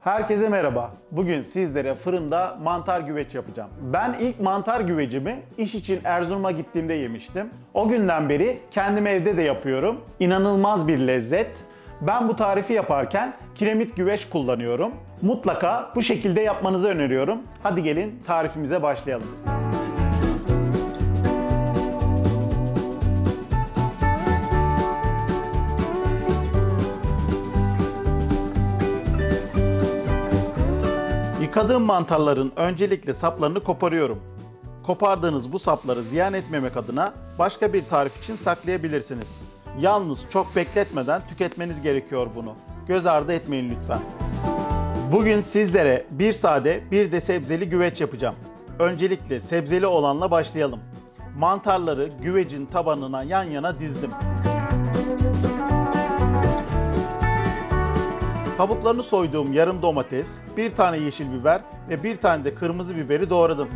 Herkese merhaba. Bugün sizlere fırında mantar güveç yapacağım. Ben ilk mantar güvecimi iş için Erzurum'a gittiğimde yemiştim. O günden beri kendim evde de yapıyorum. İnanılmaz bir lezzet. Ben bu tarifi yaparken kiremit güveç kullanıyorum. Mutlaka bu şekilde yapmanızı öneriyorum. Hadi gelin tarifimize başlayalım. Yıkadığım mantarların öncelikle saplarını koparıyorum. Kopardığınız bu sapları ziyan etmemek adına başka bir tarif için saklayabilirsiniz. Yalnız çok bekletmeden tüketmeniz gerekiyor bunu. Göz ardı etmeyin lütfen. Bugün sizlere bir sade bir de sebzeli güveç yapacağım. Öncelikle sebzeli olanla başlayalım. Mantarları güvecin tabanına yan yana dizdim. Kabuklarını soyduğum yarım domates, bir tane yeşil biber ve bir tane de kırmızı biberi doğradım.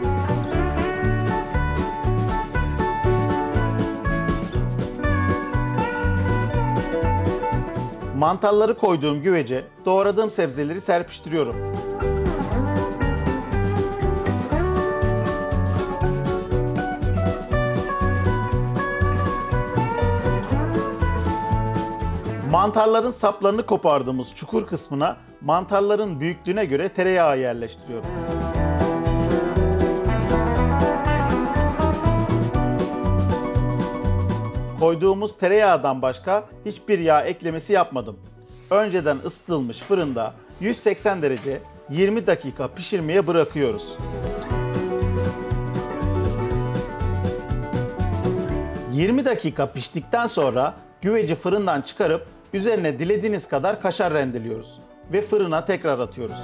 Mantarları koyduğum güvece doğradığım sebzeleri serpiştiriyorum. Mantarların saplarını kopardığımız çukur kısmına mantarların büyüklüğüne göre tereyağı yerleştiriyorum. Koyduğumuz tereyağından başka hiçbir yağ eklemesi yapmadım. Önceden ısıtılmış fırında 180 derece 20 dakika pişirmeye bırakıyoruz. 20 dakika piştikten sonra güveci fırından çıkarıp üzerine dilediğiniz kadar kaşar rendeliyoruz ve fırına tekrar atıyoruz.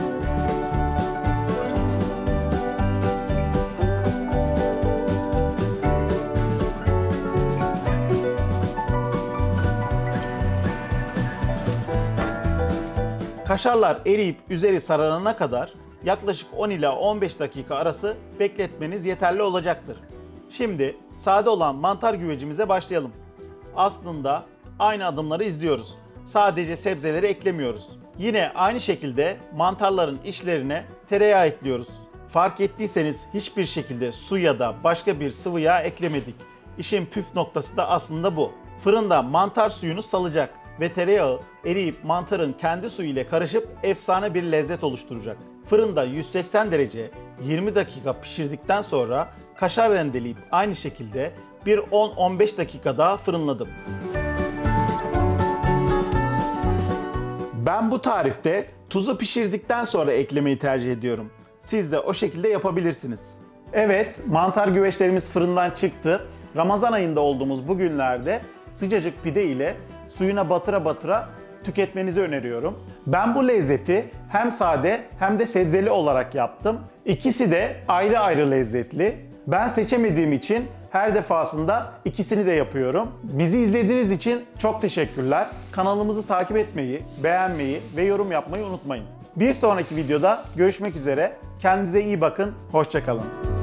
Kaşarlar eriyip üzeri sararana kadar yaklaşık 10 ila 15 dakika arası bekletmeniz yeterli olacaktır. Şimdi sade olan mantar güvecimize başlayalım. Aslında aynı adımları izliyoruz. Sadece sebzeleri eklemiyoruz. Yine aynı şekilde mantarların içlerine tereyağı ekliyoruz. Fark ettiyseniz hiçbir şekilde su ya da başka bir sıvı yağ eklemedik. İşin püf noktası da aslında bu. Fırında mantar suyunu salacak ve tereyağı eriyip mantarın kendi suyu ile karışıp efsane bir lezzet oluşturacak. Fırında 180 derece 20 dakika pişirdikten sonra kaşar rendeleyip aynı şekilde bir 10-15 dakika daha fırınladım. Ben bu tarifte tuzu pişirdikten sonra eklemeyi tercih ediyorum. Siz de o şekilde yapabilirsiniz. Evet, mantar güveçlerimiz fırından çıktı. Ramazan ayında olduğumuz bu günlerde sıcacık pide ile suyuna batıra batıra tüketmenizi öneriyorum. Ben bu lezzeti hem sade hem de sebzeli olarak yaptım. İkisi de ayrı ayrı lezzetli. Ben seçemediğim için her defasında ikisini de yapıyorum. Bizi izlediğiniz için çok teşekkürler. Kanalımızı takip etmeyi, beğenmeyi ve yorum yapmayı unutmayın. Bir sonraki videoda görüşmek üzere. Kendinize iyi bakın. Hoşça kalın.